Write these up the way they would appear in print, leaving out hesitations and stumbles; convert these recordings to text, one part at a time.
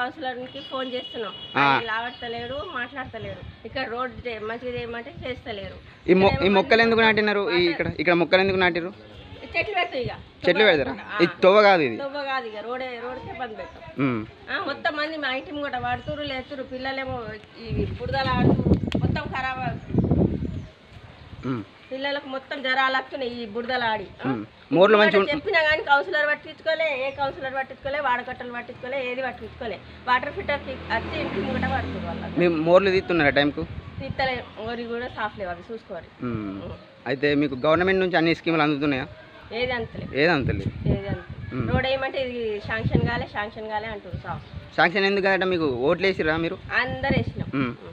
కౌన్సిలర్కి phone చేస్తున్నాం, లావడతలేడు, మాట్లాడతలేడు. ఇక్కడ road మంచిగా చేయమంటే చేస్తలేరు. ఈ మొక్కలు ఎందుకు నాటినారు? ఇక్కడ మొక్కలు ఎందుకు నాటిరు? చెట్లు పెడతాయి, ఇక చెట్లు పెడతారా? ఇది తొవ్వ కాదు, ఇది తొవ్వ కాదు, ఇక రోడ్కే బంద్ పెడతాం. మొత్తం మంది మా ఇంటి కూడా పడుతురు, లేతురు, పిల్లలేమో ఈ బుడదలు ఆడుతురు, మొత్తం ఖరాబ్ అవుతుంది. పిల్లలకు మొత్తం జ్వరాలు వస్తున్నాయి ఈ బుడదలు ఆడి. చెప్పినా కానీ కౌన్సిలర్ పట్టించుకోలే, ఏ కౌన్సిలర్ పట్టించుకోలే, వాడకట్టలు పట్టించుకోలే, ఏది పట్టించుకోలే. వాటర్ ఫిల్టర్ వచ్చి ఇంటి ముంగట పడుతుంది. వాళ్ళకి మోర్లు తీస్తున్నారా టైంకు? తీస్తలే, ఓరి కూడా సాఫ్ లేవు, అవి చూసుకోవాలి. అయితే మీకు గవర్నమెంట్ నుంచి అన్ని స్కీములు అందుతున్నాయా? ఏది అంతలే, ఏది అంతలేదు. రోడ్ వేయమంటే ఇది శాంక్షన్ కాలే అంటారు. శాంక్షన్ ఎందుకు కాదట? మీకు ఓట్లు వేసిరా మీరు? అందరు వేసినాం.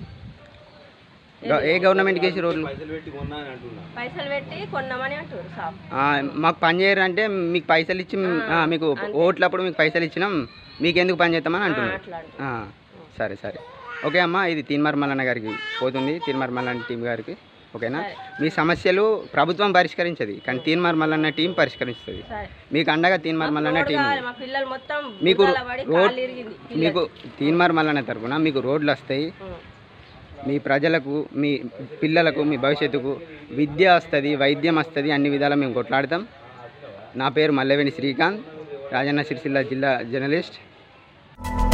ఏ గవర్నమెంట్కి వేసి రోడ్లు? పైసలు పెట్టి కొన్నామని అంటారు. మాకు పని చేయరు అంటే మీకు పైసలు ఇచ్చి, మీకు ఓట్లప్పుడు మీకు పైసలు ఇచ్చినాం, మీకు ఎందుకు పని చేస్తామని అంటున్నారు. సరే సరే, ఓకే అమ్మ. ఇది తీన్మార్ మల్లన్న గారికి పోతుంది, తీన్మార్ మల్లన్న టీం గారికి. ఓకేనా? మీ సమస్యలు ప్రభుత్వం పరిష్కరించదు, కానీ తీన్మార్ మల్లన్న టీం పరిష్కరిస్తుంది. మీకు అండగా తీన్మార్ మల్లన్న టీం. మీకు తీన్మార్ మల్లన్న తరఫున మీకు రోడ్లు వస్తాయి, మీ ప్రజలకు, మీ పిల్లలకు, మీ భవిష్యత్తుకు విద్య వస్తుంది, వైద్యం వస్తుంది, అన్ని విధాలా మేము కొట్లాడతాం. నా పేరు మల్లెవేణి శ్రీకాంత్, రాజన్న సిరిసిల్ల జిల్లా జర్నలిస్ట్.